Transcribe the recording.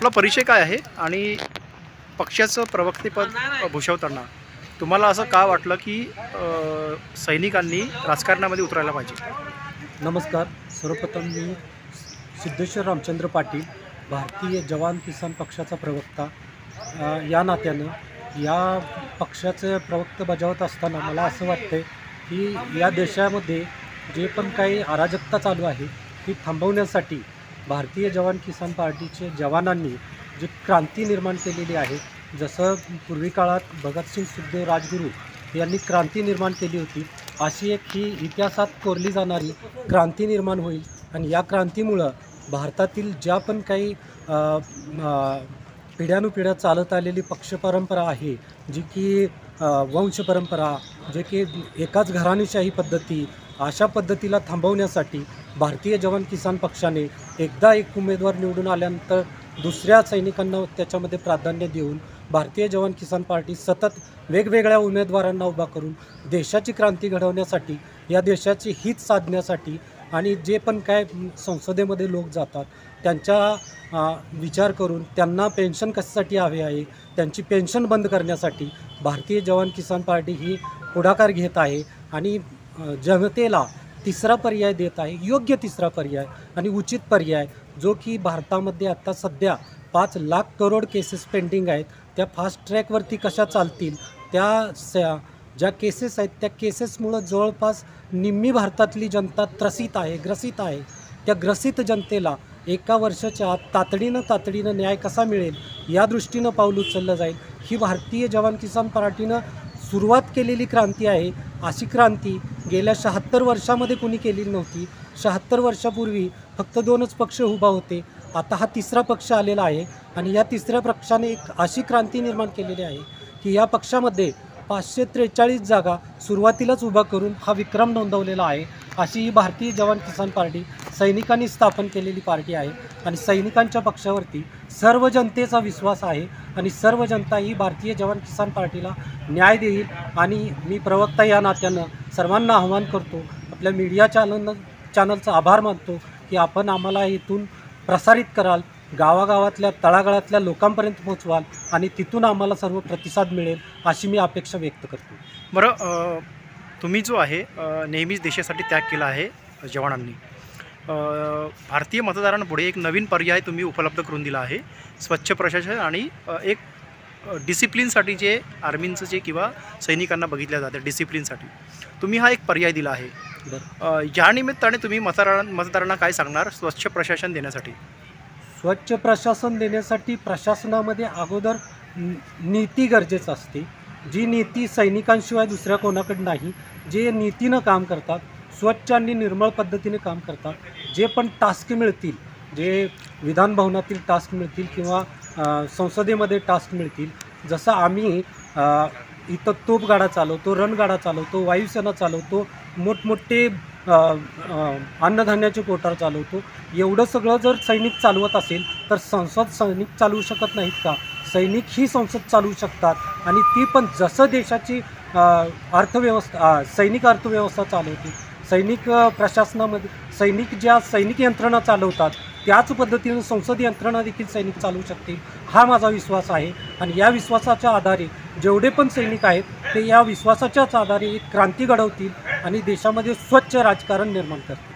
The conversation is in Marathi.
आपला परिचय काय आहे आणि पक्षाचं प्रवक्तेपद भूषवताना तुम्हाला असं का वाटलं की सैनिकांनी राजकारणामध्ये उतरायला पाहिजे? नमस्कार. सर्वप्रथम मी सिद्धेश्वर रामचंद्र पाटील, भारतीय जवान किसान पक्षाचा प्रवक्ता या नात्यानं या पक्षाचं प्रवक्ते बजावत असताना मला असं वाटतं की या देशामध्ये जे पण काही अराजकता चालू आहे ती थांबवण्यासाठी भारतीय जवान किसान पार्टीचे जवानांनी जी क्रांती निर्माण केलेली आहे, जसं पूर्वी काळात भगतसिंग, सुखदेव, राजगुरू यांनी क्रांती निर्माण केली होती, अशी एक ही इतिहासात कोरली जाणारी क्रांती निर्माण होईल. आणि या क्रांतीमुळं भारतातील ज्या पण काही पिढ्यानुपिढ्या चालत आलेली पक्षपरंपरा आहे, जी की वंश परंपरा, जे की एकाच घराणेशाही पद्धती, अशा पद्धतीला थांबवण्यासाठी भारतीय जवान किसान पक्षाने एकदा एक उमेदवार निवडून आल्यानंतर दुसऱ्या सैनिकांना त्याच्यामध्ये प्राधान्य देऊन भारतीय जवान किसान पार्टी सतत वेगवेगळ्या उमेदवारांना उभा करून देशाची क्रांती घडवण्यासाठी, या देशाची हित साधण्यासाठी आणि जे पण काय संसदेमध्ये लोक जातात त्यांचा विचार करून त्यांना पेन्शन कशासाठी हवे आहे, त्यांची पेन्शन बंद करण्यासाठी भारतीय जवान किसान पार्टी ही पुढाकार घेत आहे आणि जनतेला तिसरा पर्याय देत आहे, योग्य तिसरा पर्याय आणि उचित पर्याय, जो की भारतामध्ये आत्ता सध्या 5 लाख करोड केसेस पेंडिंग आहेत. त्या फास्ट ट्रॅकवरती कशा चालतील, त्या ज्या केसेस आहेत त्या केसेसमुळं जवळपास निम्मी भारतातली जनता ग्रसित आहे. त्या ग्रसित जनतेला एका वर्षाच्या आत तातडीनं न्याय कसा मिळेल या दृष्टीनं पाऊल उचललं जाईल. ही भारतीय जवान किसान पार्टीनं सुरुवात केलेली क्रांती आहे. अशी क्रांती गेल्या 76 वर्षामध्ये कोणी केलेली नव्हती. 76 वर्षापूर्वी फक्त 2च पक्ष उभा होते. आता हा तिसरा पक्ष आलेला आहे आणि या तिसऱ्या पक्षाने एक अशी क्रांती निर्माण केलेली आहे की या पक्षामध्ये 543 जागा सुरुवातीलाच उभा करून हा विक्रम नोंदवलेला आहे. अशी ही भारतीय जवान किसान पार्टी सैनिकांनी स्थापन केलेली पार्टी आहे आणि सैनिकांच्या पक्षावरती सर्व जनतेचा विश्वास आहे आणि सर्व जनता ही भारतीय जवान किसान पार्टीला न्याय देईल. आणि मी प्रवक्ता या नात्यानं सर्वांना आवाहन करतो, आपल्या मीडिया चॅनलचा आभार मानतो की आपण आम्हाला इथून प्रसारित कराल, गावागावातल्या तळागाळातल्या लोकांपर्यंत पोहोचवाल आणि तिथून आम्हाला सर्व प्रतिसाद मिळेल अशी मी अपेक्षा व्यक्त करतो. बरं, तुम्ही जो आहे नेहमीच देशासाठी त्याग केला आहे जवानांनी. भारतीय मतदारांपुढे एक नवीन पर्याय तुम्ही उपलब्ध करून दिला आहे, स्वच्छ प्रशासन आणि एक डिसिप्लिनसाठी जे आर्मींचं जे किंवा सैनिकांना बघितल्या जाते डिसिप्लिनसाठी तुम्ही हा एक पर्याय दिला आहे. या निमित्ताने तुम्ही मतदारांना काय सांगणार स्वच्छ प्रशासन देण्यासाठी? स्वच्छ प्रशासन देण्यासाठी प्रशासनामध्ये अगोदर नीती गरजेचं असते. जी नीती सैनिकांशिवाय दुसऱ्या कोणाकडे नाही, जे नीतीनं काम करतात, स्वच्छ आणि निर्मळ पद्धतीने काम करतात, जे पण टास्क मिळतील, जे विधानभवनातील टास्क मिळतील किंवा संसदेमध्ये टास्क मिळतील, जसं आम्ही इथं तोफगाडा चालवतो, रणगाडा चालवतो, वायुसेना चालवतो, मोठमोठे अन्नधान्याचे कोठार चालवतो, एवढं सगळं जर सैनिक चालवत असेल तर संसद सैनिक चालवू शकत नाहीत का? सैनिक ही संसद चालवू शकतात आणि ती पण जसं देशाची सैनिक अर्थव्यवस्था चालवते, सैनिक प्रशासनामध्ये सैनिक यंत्रणा चालवतात त्याच पद्धतीनं संसद यंत्रणा देखील सैनिक चालवू शकतील, हा माझा विश्वास आहे. आणि या विश्वासाच्या आधारे जेवढे पण सैनिक आहेत ते या विश्वासाच्याच आधारे एक क्रांती घडवतील आणि देशामध्ये स्वच्छ राजकारण निर्माण करतील.